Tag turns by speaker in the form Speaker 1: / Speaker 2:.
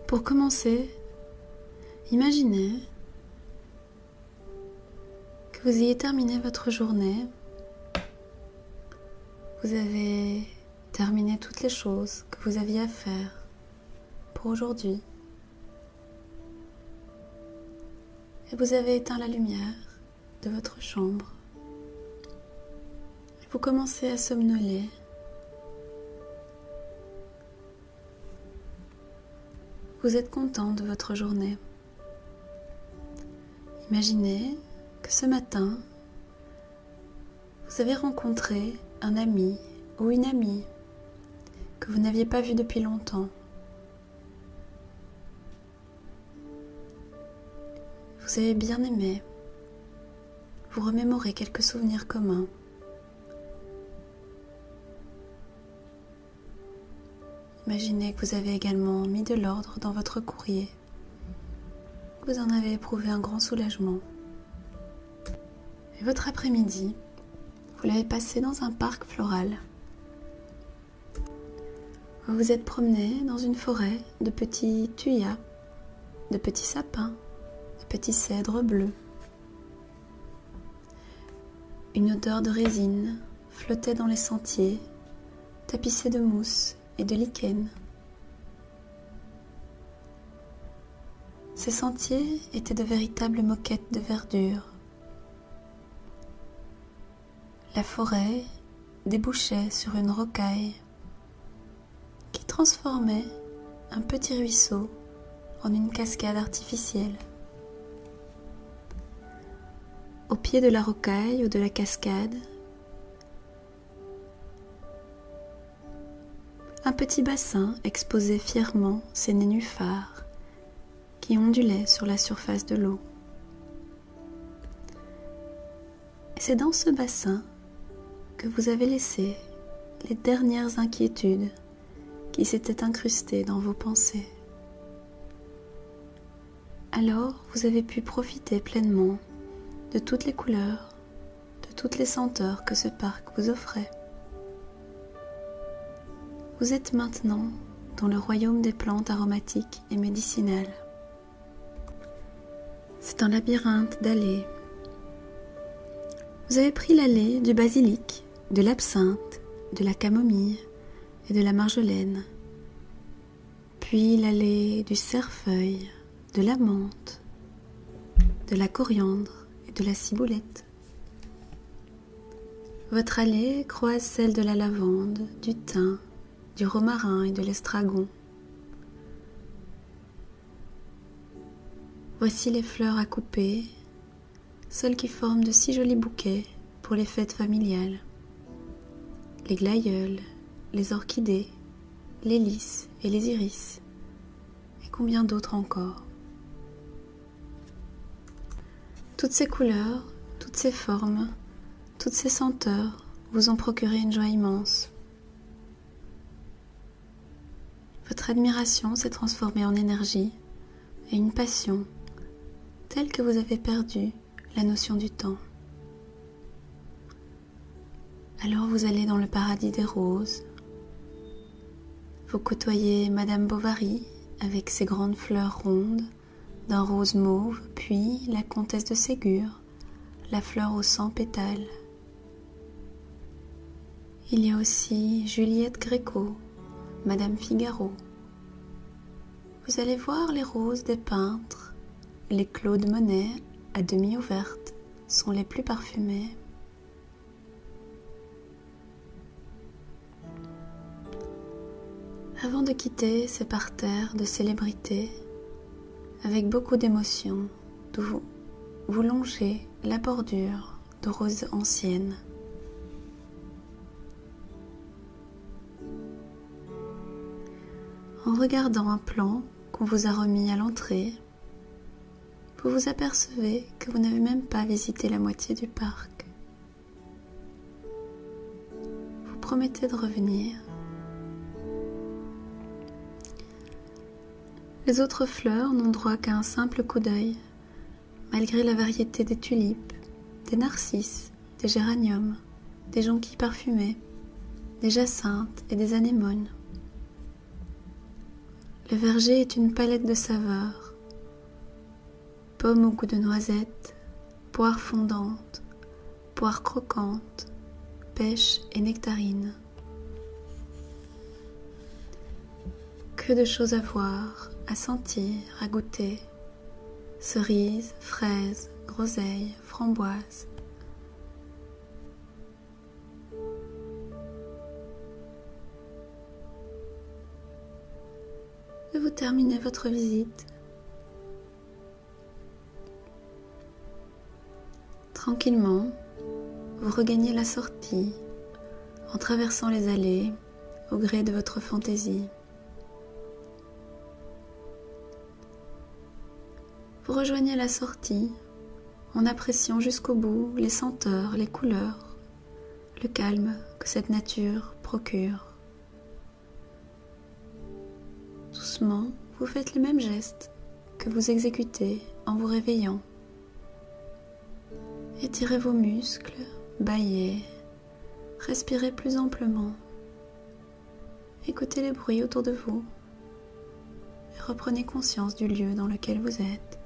Speaker 1: Pour commencer, imaginez que vous ayez terminé votre journée. Vous avez terminé toutes les choses que vous aviez à faire pour aujourd'hui. Et vous avez éteint la lumière de votre chambre. Et vous commencez à somnoler. Vous êtes content de votre journée. Imaginez que ce matin, vous avez rencontré un ami ou une amie que vous n'aviez pas vu depuis longtemps. Vous avez bien aimé. Vous remémorez quelques souvenirs communs. Imaginez que vous avez également mis de l'ordre dans votre courrier. Vous en avez éprouvé un grand soulagement. Et votre après-midi, vous l'avez passé dans un parc floral. Vous vous êtes promené dans une forêt de petits thuyas, de petits sapins, de petits cèdres bleus. Une odeur de résine flottait dans les sentiers, tapissés de mousse et de lichen. Ces sentiers étaient de véritables moquettes de verdure. La forêt débouchait sur une rocaille qui transformait un petit ruisseau en une cascade artificielle. Au pied de la rocaille ou de la cascade, un petit bassin exposait fièrement ses nénuphars qui ondulaient sur la surface de l'eau. Et c'est dans ce bassin que vous avez laissé les dernières inquiétudes qui s'étaient incrustées dans vos pensées. Alors vous avez pu profiter pleinement de toutes les couleurs, de toutes les senteurs que ce parc vous offrait. Vous êtes maintenant dans le royaume des plantes aromatiques et médicinales. C'est un labyrinthe d'allées. Vous avez pris l'allée du basilic, de l'absinthe, de la camomille et de la marjolaine, puis l'allée du cerfeuil, de la menthe, de la coriandre et de la ciboulette. Votre allée croise celle de la lavande, du thym, du romarin et de l'estragon. Voici les fleurs à couper, celles qui forment de si jolis bouquets pour les fêtes familiales. Les glaïeuls, les orchidées, les lys et les iris, et combien d'autres encore. Toutes ces couleurs, toutes ces formes, toutes ces senteurs vous ont procuré une joie immense. Votre admiration s'est transformée en énergie et une passion, telle que vous avez perdu la notion du temps. Alors vous allez dans le paradis des roses. Vous côtoyez Madame Bovary avec ses grandes fleurs rondes, d'un rose mauve, puis la comtesse de Ségur, la fleur aux 100 pétales. Il y a aussi Juliette Gréco, Madame Figaro. Vous allez voir les roses des peintres. Les Claude Monet, à demi ouvertes, sont les plus parfumées. Avant de quitter ces parterres de célébrités, avec beaucoup d'émotion, vous longez la bordure de roses anciennes. En regardant un plan qu'on vous a remis à l'entrée, vous vous apercevez que vous n'avez même pas visité la moitié du parc. Vous promettez de revenir. Les autres fleurs n'ont droit qu'à un simple coup d'œil, malgré la variété des tulipes, des narcisses, des géraniums, des jonquilles parfumées, des jacinthes et des anémones. Le verger est une palette de saveurs. Pommes au goût de noisette, poires fondantes, poires croquantes, pêche et nectarines. Que de choses à voir, à sentir, à goûter. Cerises, fraises, groseilles, framboises. Et vous terminez votre visite. Tranquillement, vous regagnez la sortie en traversant les allées au gré de votre fantaisie. Vous rejoignez la sortie en appréciant jusqu'au bout les senteurs, les couleurs, le calme que cette nature procure. Doucement, vous faites les mêmes gestes que vous exécutez en vous réveillant. Étirez vos muscles, bâillez, respirez plus amplement. Écoutez les bruits autour de vous et reprenez conscience du lieu dans lequel vous êtes.